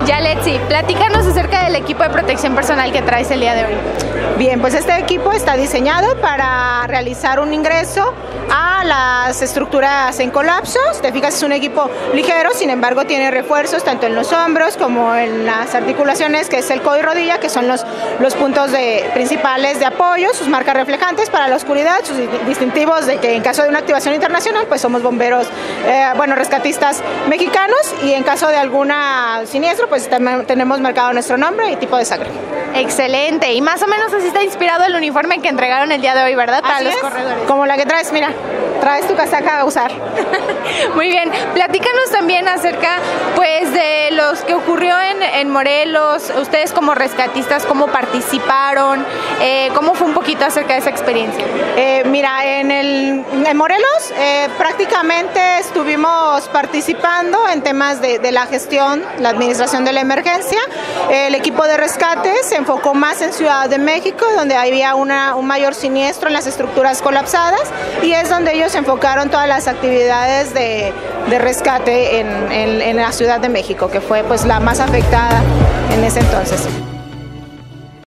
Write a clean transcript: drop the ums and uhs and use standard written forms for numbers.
Yaletsi, platícanos acerca del equipo de protección personal que traes el día de hoy. Bien, pues este equipo está diseñado para realizar un ingreso a las estructuras en colapsos. Te fijas, es un equipo ligero, sin embargo tiene refuerzos tanto en los hombros como en las articulaciones, que es el codo y rodilla, que son los puntos principales de apoyo, sus marcas reflejantes para la oscuridad, sus distintivos de que en caso de una activación internacional pues somos bomberos, rescatistas mexicanos, y en caso de alguna siniestro pues tenemos marcado nuestro nombre y tipo de sangre. Excelente, y más o menos así está inspirado el uniforme que entregaron el día de hoy, ¿verdad? Para los corredores. Como la que traes, mira, traes tu casaca a usar. Muy bien, platícanos también acerca pues de los que ocurrió en Morelos, ustedes como rescatistas, cómo participaron, cómo fue un poquito acerca de esa experiencia. Mira, en Morelos prácticamente estuvimos participando en temas de la gestión, la administración de la emergencia. El equipo de rescate se enfocó más en Ciudad de México, donde había un mayor siniestro en las estructuras colapsadas, y es donde ellos enfocaron todas las actividades de rescate en la Ciudad de México, que fue pues la más afectada en ese entonces.